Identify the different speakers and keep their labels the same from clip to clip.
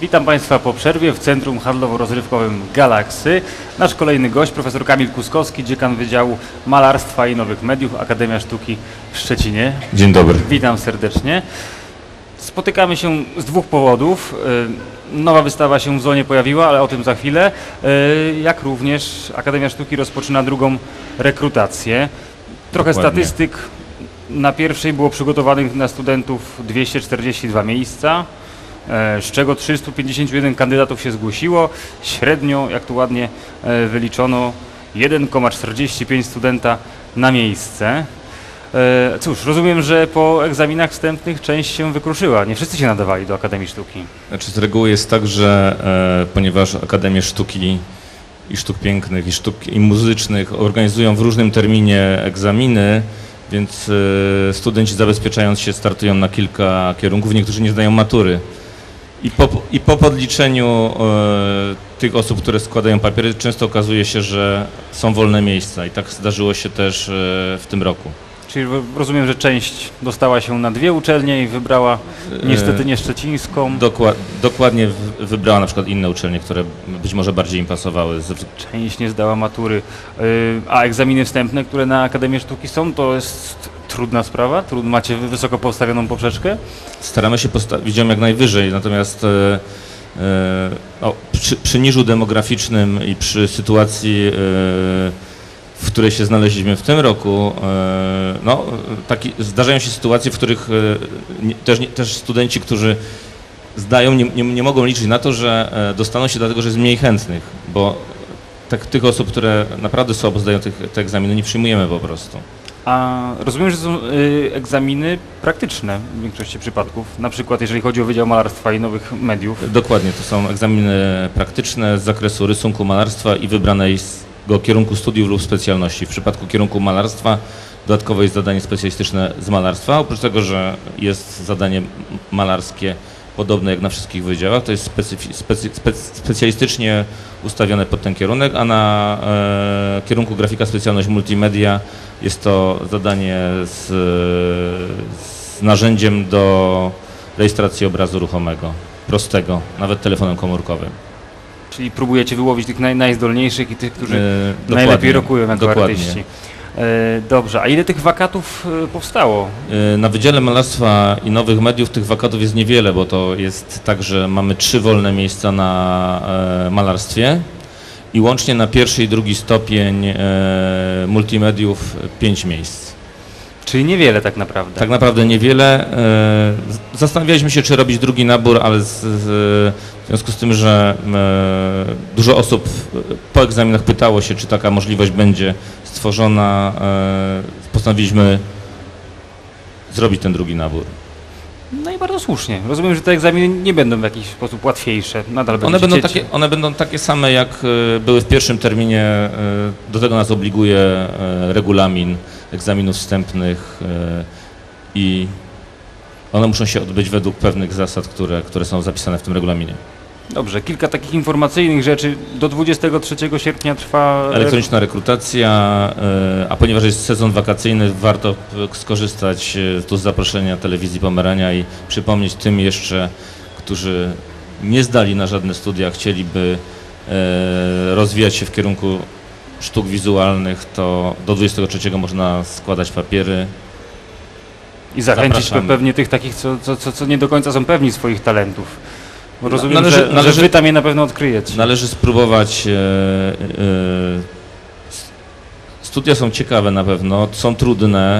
Speaker 1: Witam Państwa po przerwie w Centrum Handlowo-Rozrywkowym Galaxy. Nasz kolejny gość, profesor Kamil Kuskowski, dziekan Wydziału Malarstwa i Nowych Mediów, Akademia Sztuki w Szczecinie.
Speaker 2: Dzień dobry.
Speaker 1: Witam serdecznie. Spotykamy się z dwóch powodów. Nowa wystawa się w zonie pojawiła, ale o tym za chwilę. Jak również Akademia Sztuki rozpoczyna drugą rekrutację. Trochę
Speaker 2: Dokładnie.
Speaker 1: statystyk. Na pierwszej było przygotowanych na studentów 242 miejsca, z czego 351 kandydatów się zgłosiło. Średnio, jak tu ładnie wyliczono, 1,45 studenta na miejsce. Cóż, rozumiem, że po egzaminach wstępnych część się wykruszyła. Nie wszyscy się nadawali do Akademii Sztuki.
Speaker 2: Znaczy z reguły jest tak, że ponieważ Akademie Sztuki i Sztuk Pięknych i muzycznych organizują w różnym terminie egzaminy, więc studenci zabezpieczając się startują na kilka kierunków, niektórzy nie zdają matury. I po podliczeniu tych osób, które składają papiery, często okazuje się, że są wolne miejsca i tak zdarzyło się też w tym roku.
Speaker 1: Czyli rozumiem, że część dostała się na dwie uczelnie i wybrała niestety nie szczecińską.
Speaker 2: Dokładnie wybrała na przykład inne uczelnie, które być może bardziej im pasowały.
Speaker 1: Część nie zdała matury. A egzaminy wstępne, które na Akademię Sztuki są, to jest trudna sprawa? Macie wysoko postawioną poprzeczkę?
Speaker 2: Staramy się postawić ją jak najwyżej, natomiast przy niżu demograficznym i przy sytuacji, w której się znaleźliśmy w tym roku, zdarzają się sytuacje, w których też studenci, którzy zdają, nie mogą liczyć na to, że dostaną się dlatego, że jest mniej chętnych, bo tych osób, które naprawdę słabo zdają te egzaminy, nie przyjmujemy po prostu.
Speaker 1: A rozumiem, że są egzaminy praktyczne w większości przypadków, na przykład jeżeli chodzi o Wydział Malarstwa i Nowych Mediów.
Speaker 2: Dokładnie, to są egzaminy praktyczne z zakresu rysunku, malarstwa i wybranego kierunku studiów lub specjalności. W przypadku kierunku malarstwa dodatkowo jest zadanie specjalistyczne z malarstwa. Oprócz tego, że jest zadanie malarskie podobne jak na wszystkich wydziałach, to jest specjalistycznie ustawione pod ten kierunek, a na kierunku grafika specjalność multimedia jest to zadanie z narzędziem do rejestracji obrazu ruchomego, prostego, nawet telefonem komórkowym.
Speaker 1: Czyli próbujecie wyłowić tych najzdolniejszych i tych, którzy najlepiej rokują jako artyści. Dobrze, a ile tych wakatów powstało?
Speaker 2: Na Wydziale Malarstwa i Nowych Mediów tych wakatów jest niewiele, bo to jest tak, że mamy 3 wolne miejsca na malarstwie i łącznie na pierwszy i drugi stopień multimediów 5 miejsc.
Speaker 1: Czyli niewiele tak naprawdę.
Speaker 2: Tak naprawdę niewiele. Zastanawialiśmy się, czy robić drugi nabór, ale w związku z tym, że dużo osób po egzaminach pytało się, czy taka możliwość będzie stworzona, postanowiliśmy zrobić ten drugi nabór.
Speaker 1: No i bardzo słusznie. Rozumiem, że te egzaminy nie będą w jakiś sposób łatwiejsze. Nadal
Speaker 2: One będą takie same, jak były w pierwszym terminie. Do tego nas obliguje regulamin egzaminów wstępnych i one muszą się odbyć według pewnych zasad, które są zapisane w tym regulaminie.
Speaker 1: Dobrze, kilka takich informacyjnych rzeczy. Do 23 sierpnia trwa
Speaker 2: elektroniczna rekrutacja, a ponieważ jest sezon wakacyjny, warto skorzystać tu z zaproszenia Telewizji Pomerania i przypomnieć tym jeszcze, którzy nie zdali na żadne studia, chcieliby rozwijać się w kierunku sztuk wizualnych, to do 23 można składać papiery.
Speaker 1: I zachęcić pewnie tych takich, co nie do końca są pewni swoich talentów. Bo rozumiem, że wy tam je na pewno odkryjecie.
Speaker 2: Należy spróbować. Studia są ciekawe na pewno, są trudne.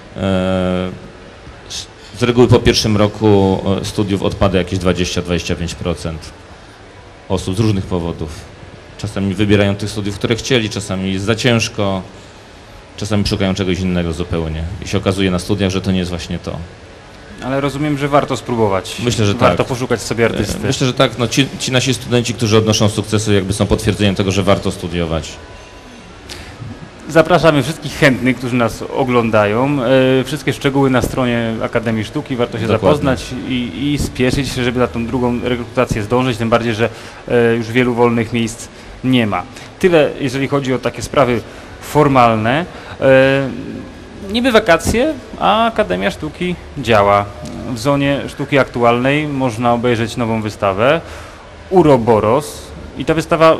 Speaker 2: Z reguły po pierwszym roku studiów odpada jakieś 20-25% osób z różnych powodów. Czasami wybierają tych studiów, które chcieli, czasami jest za ciężko, czasami szukają czegoś innego zupełnie. I się okazuje na studiach, że to nie jest właśnie to.
Speaker 1: Ale rozumiem, że warto spróbować.
Speaker 2: Myślę, że
Speaker 1: warto
Speaker 2: tak.
Speaker 1: poszukać sobie artysty.
Speaker 2: Myślę, że tak. No, ci nasi studenci, którzy odnoszą sukcesy, jakby są potwierdzeniem tego, że warto studiować.
Speaker 1: Zapraszamy wszystkich chętnych, którzy nas oglądają. Wszystkie szczegóły na stronie Akademii Sztuki. Warto się zapoznać i spieszyć się, żeby na tą drugą rekrutację zdążyć. Tym bardziej, że już wielu wolnych miejsc nie ma. Tyle, jeżeli chodzi o takie sprawy formalne. Niby wakacje, a Akademia Sztuki działa. W zonie sztuki aktualnej można obejrzeć nową wystawę. Uroboros i ta wystawa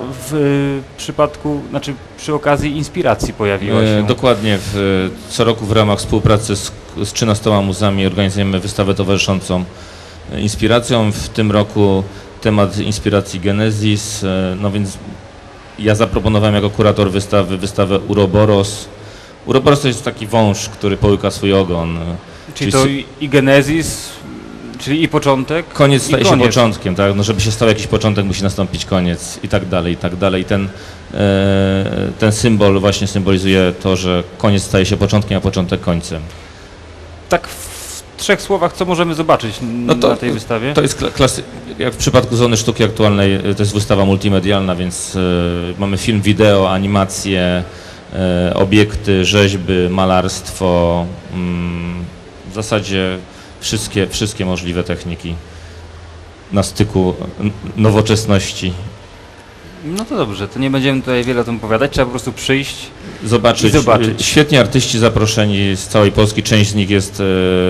Speaker 1: przy okazji inspiracji pojawiła się.
Speaker 2: Dokładnie. Co roku w ramach współpracy z 13 muzami organizujemy wystawę towarzyszącą inspiracją. W tym roku temat inspiracji Genesis, no więc ja zaproponowałem jako kurator wystawę Uroboros. Uroboros to jest taki wąż, który połyka swój ogon.
Speaker 1: Czyli to i Genesis, czyli i początek.
Speaker 2: Koniec staje
Speaker 1: się
Speaker 2: początkiem, tak? No, żeby się stał jakiś początek, musi nastąpić koniec i tak dalej, i tak dalej. Ten symbol właśnie symbolizuje to, że koniec staje się początkiem, a początek końcem.
Speaker 1: Tak w 3 słowach, co możemy zobaczyć na tej wystawie?
Speaker 2: To jest jak w przypadku Zony Sztuki Aktualnej, to jest wystawa multimedialna, więc mamy film, wideo, animacje, obiekty, rzeźby, malarstwo, w zasadzie wszystkie możliwe techniki na styku nowoczesności.
Speaker 1: No to dobrze, to nie będziemy tutaj wiele o tym opowiadać, trzeba po prostu przyjść
Speaker 2: zobaczyć.
Speaker 1: I zobaczyć.
Speaker 2: Świetni artyści zaproszeni z całej Polski, część z nich jest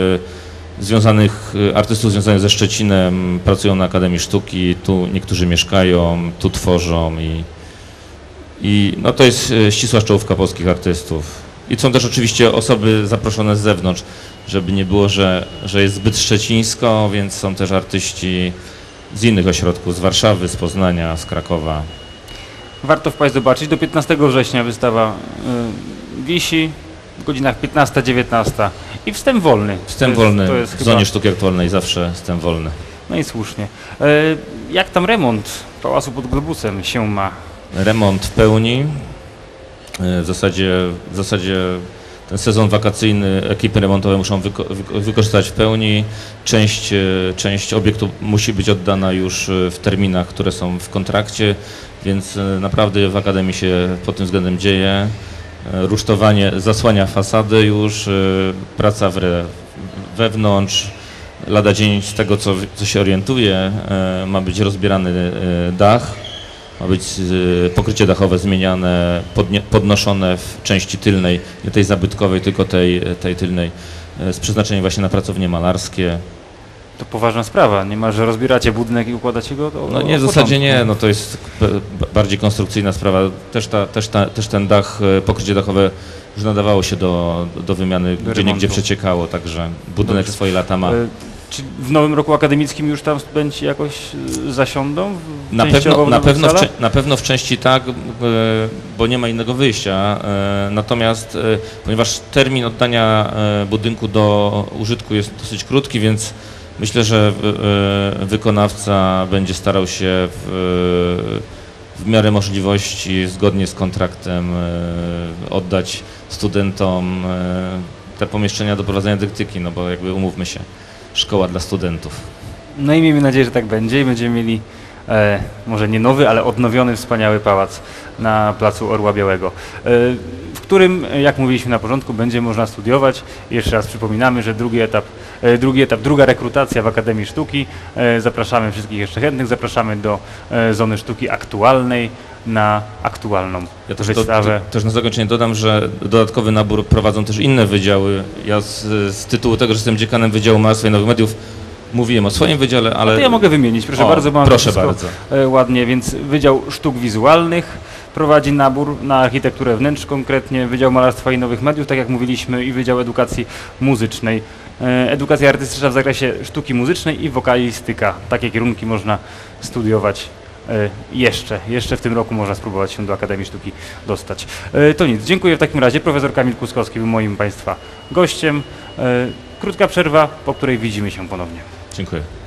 Speaker 2: artystów związanych ze Szczecinem, pracują na Akademii Sztuki, tu niektórzy mieszkają, tu tworzą i no to jest ścisła czołówka polskich artystów. I są też oczywiście osoby zaproszone z zewnątrz, żeby nie było, że jest zbyt szczecińsko, więc są też artyści z innych ośrodków, z Warszawy, z Poznania, z Krakowa.
Speaker 1: Warto wpaść zobaczyć. Do 15 września wystawa wisi w godzinach 15-19 i wstęp wolny.
Speaker 2: Wstęp wolny,
Speaker 1: to jest
Speaker 2: w Zonie Sztuki Aktualnej zawsze wstęp wolny.
Speaker 1: No i słusznie. Jak tam remont Pałacu pod Globusem się ma?
Speaker 2: Remont w pełni. W zasadzie ten sezon wakacyjny ekipy remontowe muszą wykorzystać w pełni. Część obiektu musi być oddana już w terminach, które są w kontrakcie, więc naprawdę w Akademii się pod tym względem dzieje. Rusztowanie zasłania fasady już, praca wewnątrz. Lada dzień z tego, co się orientuje, ma być rozbierany dach. Ma być pokrycie dachowe zmieniane, podnoszone w części tylnej, nie tej zabytkowej, tylko tej tylnej, z przeznaczeniem właśnie na pracownie malarskie.
Speaker 1: To poważna sprawa, nie ma, że rozbieracie budynek i układacie go
Speaker 2: No nie, w zasadzie nie, no to jest bardziej konstrukcyjna sprawa. Też ten dach, pokrycie dachowe już nadawało się do wymiany, gdzie przeciekało, także budynek swoje lata ma.
Speaker 1: Czy w nowym roku akademickim już tam studenci jakoś zasiądą?
Speaker 2: Na pewno w części tak, bo nie ma innego wyjścia. Natomiast ponieważ termin oddania budynku do użytku jest dosyć krótki, więc myślę, że wykonawca będzie starał się w miarę możliwości, zgodnie z kontraktem, oddać studentom te pomieszczenia do prowadzenia dydaktyki, no bo jakby umówmy się. Szkoła dla studentów.
Speaker 1: No i miejmy nadzieję, że tak będzie i będziemy mieli może nie nowy, ale odnowiony, wspaniały pałac na placu Orła Białego, w którym, jak mówiliśmy na początku, będzie można studiować. Jeszcze raz przypominamy, że druga rekrutacja w Akademii Sztuki. Zapraszamy wszystkich jeszcze chętnych, zapraszamy do Zony Sztuki Aktualnej na aktualną wystawę.
Speaker 2: Też na zakończenie dodam, że dodatkowy nabór prowadzą też inne wydziały. Ja z tytułu tego, że jestem dziekanem Wydziału Malarstwa i Nowych Mediów, mówiłem o swoim wydziale, ale...
Speaker 1: To ja mogę wymienić, proszę bardzo.
Speaker 2: Proszę bardzo.
Speaker 1: Ładnie, więc Wydział Sztuk Wizualnych prowadzi nabór na architekturę wnętrz konkretnie, Wydział Malarstwa i Nowych Mediów, tak jak mówiliśmy, i Wydział Edukacji Muzycznej. Edukacja artystyczna w zakresie sztuki muzycznej i wokalistyka. Takie kierunki można studiować jeszcze w tym roku można spróbować się do Akademii Sztuki dostać. To nic, dziękuję w takim razie. Profesor Kamil Kuskowski był moim Państwa gościem. Krótka przerwa, po której widzimy się ponownie.
Speaker 2: Dziękuję.